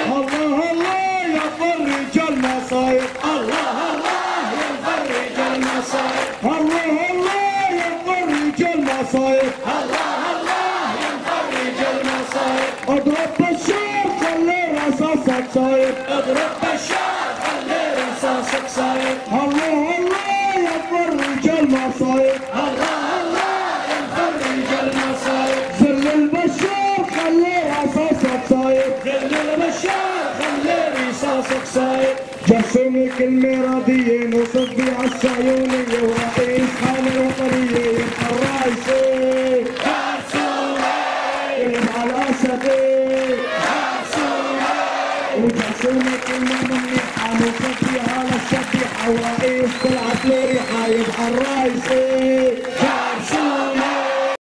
الله الله يا فرج المصايب، الله الله يا فرج المصايب، الله الله يا فرج المصايب، الله الله يا فرج المصايب. اضرب بشار خلي رصاصك صايب، اضرب بشار خلي رصاصك صايب. الله الله يا فرج المصايب، الله الله يا فرج المصايب. ذل البشار خلي رصاصك صايب، ذل البشار خلي رصاصك صايب. جسمك الميرادية نوصف بيها الصهيونية ورئيس حامل الوطنية يبقى الرئيسي يبقى الأسدي وجسمك الممنحة نوصف بيها للشبيحة ورئيس طلعت له ريحة يبقى الرئيسي